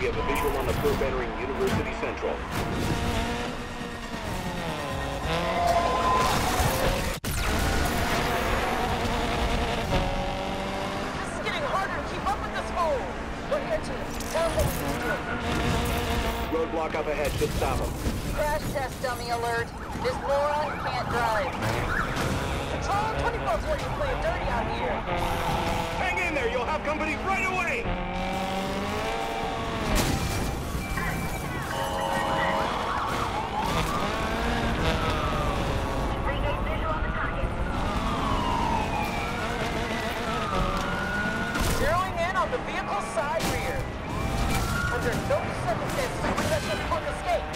We have a visual on the probe entering University Central. This is getting harder to keep up with this fool. We're here to tell him what to do. Roadblock up ahead should stop him. Crash test dummy alert. This moron can't drive. Control 24's where you play dirty out here. Hang in there, you'll have company right away! Zeroing in on the vehicle's side rear. Under no circumstances would let this punk escape.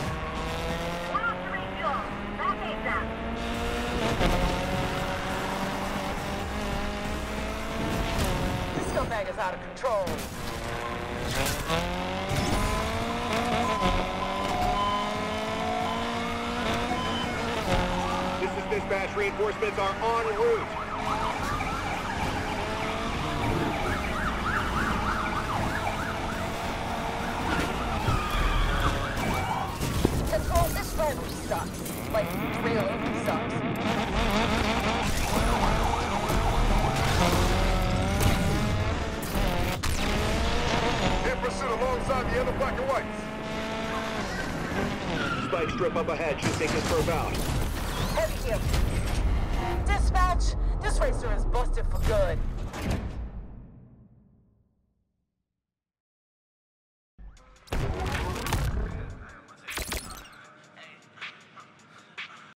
This scumbag is out of control. This is dispatch. Reinforcements are en route. Control, this driver sucks. Like, really sucks. In pursuit alongside the other black and whites. Spike strip up ahead should take this probe out. Heavy him. Dispatch, this racer is busted for good.